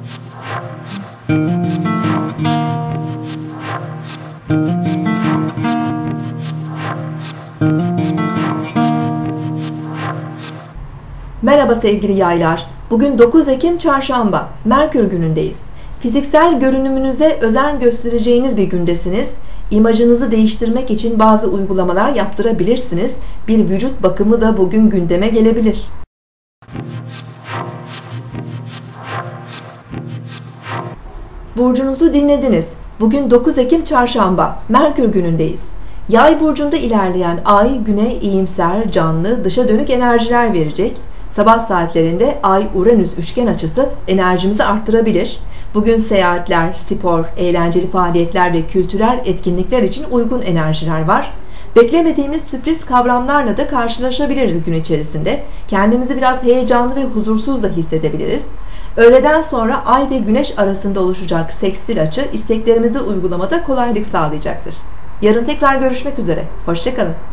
Merhaba sevgili yaylar. Bugün 9 Ekim Çarşamba, Merkür günündeyiz. Fiziksel görünümünüze özen göstereceğiniz bir gündesiniz. İmajınızı değiştirmek için bazı uygulamalar yaptırabilirsiniz. Bir vücut bakımı da bugün gündeme gelebilir. Burcunuzu dinlediniz. Bugün 9 Ekim Çarşamba, Merkür günündeyiz. Yay burcunda ilerleyen Ay, Güne iyimser, canlı, dışa dönük enerjiler verecek. Sabah saatlerinde Ay-Uranüs üçgen açısı enerjimizi arttırabilir. Bugün seyahatler, spor, eğlenceli faaliyetler ve kültürel etkinlikler için uygun enerjiler var. Beklemediğimiz sürpriz kavramlarla da karşılaşabiliriz gün içerisinde. Kendimizi biraz heyecanlı ve huzursuz da hissedebiliriz. Öğleden sonra Ay ve Güneş arasında oluşacak sekstil açı isteklerimizi uygulamada kolaylık sağlayacaktır. Yarın tekrar görüşmek üzere. Hoşça kalın.